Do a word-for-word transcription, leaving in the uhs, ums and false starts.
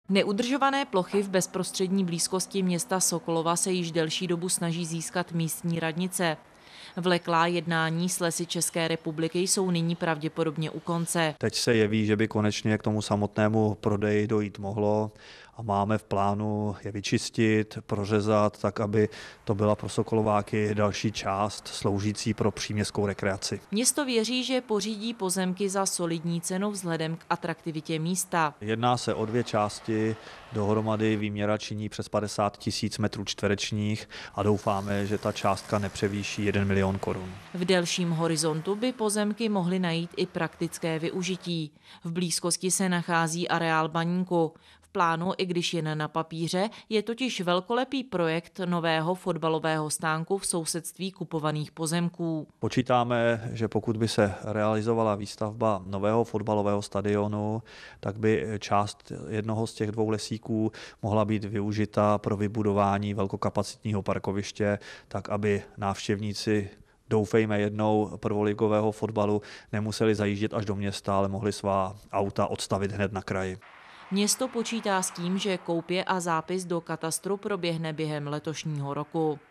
Neudržované plochy v bezprostřední blízkosti města Sokolova se již delší dobu snaží získat místní radnice. Vleklá jednání s Lesy České republiky jsou nyní pravděpodobně u konce. Teď se jeví, že by konečně k tomu samotnému prodeji dojít mohlo a máme v plánu je vyčistit, prořezat, tak aby to byla pro Sokolováky další část sloužící pro příměstskou rekreaci. Město věří, že pořídí pozemky za solidní cenu vzhledem k atraktivitě místa. Jedná se o dvě části, dohromady výměra činí přes padesát tisíc metrů čtverečních a doufáme, že ta částka nepřevýší jeden milion korun. V delším horizontu by pozemky mohly najít i praktické využití. V blízkosti se nachází areál Baníku. V plánu, i když jen na papíře, je totiž velkolepý projekt nového fotbalového stánku v sousedství kupovaných pozemků. Počítáme, že pokud by se realizovala výstavba nového fotbalového stadionu, tak by část jednoho z těch dvou lesíků mohla být využita pro vybudování velkokapacitního parkoviště, tak aby návštěvníci, doufejme jednou, prvoligového fotbalu nemuseli zajíždět až do města, ale mohli svá auta odstavit hned na kraji. Město počítá s tím, že koupě a zápis do katastru proběhne během letošního roku.